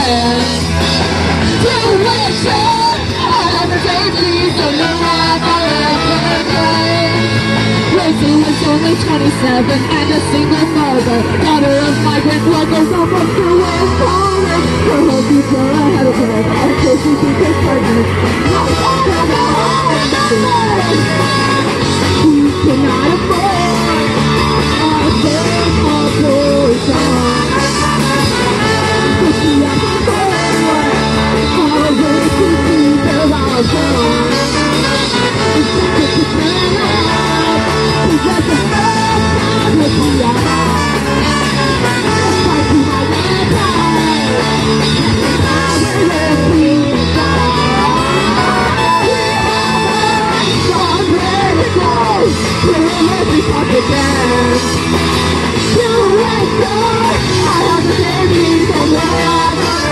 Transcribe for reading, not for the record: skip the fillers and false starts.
dance. Do what I should, I have the safety, so no I can't play. Rachel was only 27 and a single mother, daughter of migrant workers almost to where Poland. Her whole future ahead of her, until she became pregnant. She cannot afford a third abortion. But she has to afford all the way to keep her house on. It's just to turn up, it's just a first time with the eye. It's like to my left eye, I will let you die. Don't let it go, don't let me talk again. Do it, I have to take me somewhere.